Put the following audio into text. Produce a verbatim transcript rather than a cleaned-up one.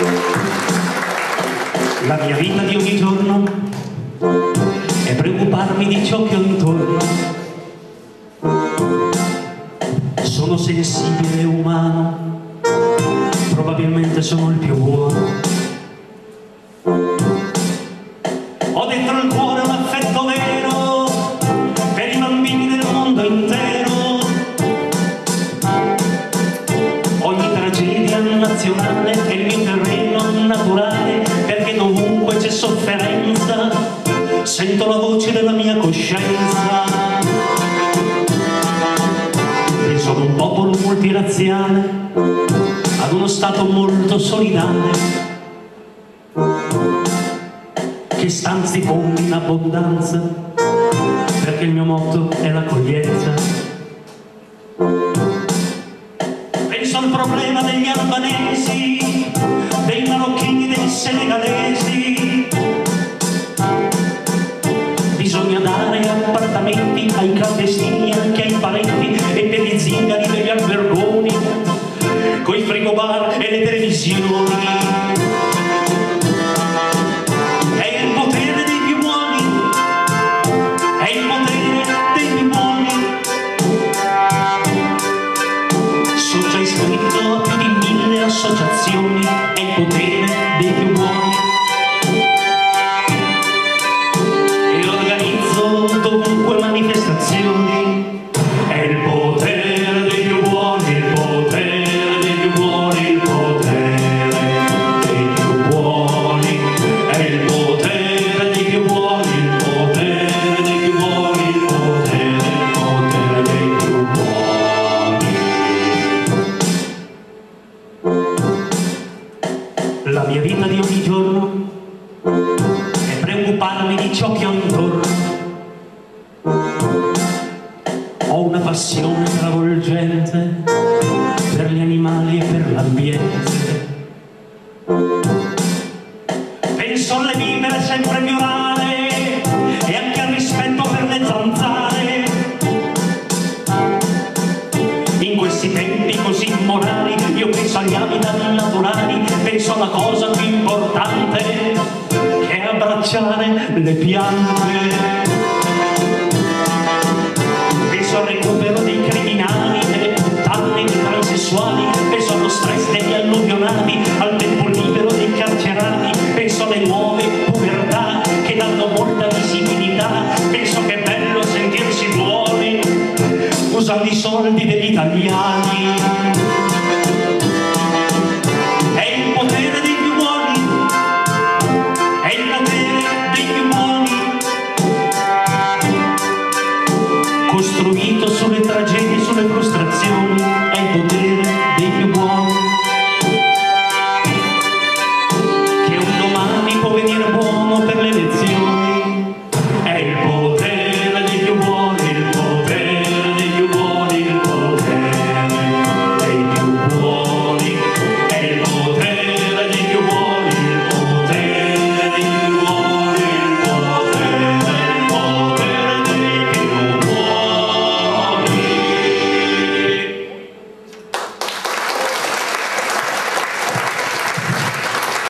La mia vita di ogni giorno è preoccuparmi di ciò che ho intorno. Sono sensibile e umano, probabilmente sono il più buono. Ho dentro il cuore un affetto vero per i bambini del mondo intero. Ogni tragedia nazionale è il mio terreno naturale, perché dovunque c'è sofferenza sento la voce della mia coscienza. Penso ad un popolo multirazziale, ad uno Stato molto solidale, che stanzi fondi in abbondanza, perché il mio motto è l'accoglienza. Penso al problema degli albanesi, dei marocchini, dei senegalesi. Bisogna dare appartamenti ai clandestini, anche ai parenti, e per i zingari degli albergoni, coi frigobar e le televisioni. È il potere dei più buoni, è il potere dei più buoni. Sono già iscritto a più di mille associazioni, è il potere dei più buoni. E organizzo dovunque manifestazioni, è il potere dei più buoni, il potere dei più buoni, il potere dei più buoni, è il potere dei più buoni, il potere dei più buoni, il potere, il potere dei più buoni. La mia vita di ogni giorno è preoccuparmi di ciò che ho intorno. Ho una passione travolgente per gli animali e per l'ambiente. Penso alle vivere sempre più rare e anche al rispetto per le zanzare. In questi tempi così immorali io penso agli habitat naturali, penso alla cosa più importante che è abbracciare le piante. Penso al recupero dei criminali, delle puttane, dei transessuali, penso allo stress degli alluvionati, al tempo libero dei carcerati, penso alle nuove pubertà che danno molta visibilità, penso che è bello sentirsi buoni usando i soldi degli italiani. È il potere dei più buoni, è il potere dei più buoni, costruito sulle tragedie, sulle frustrazioni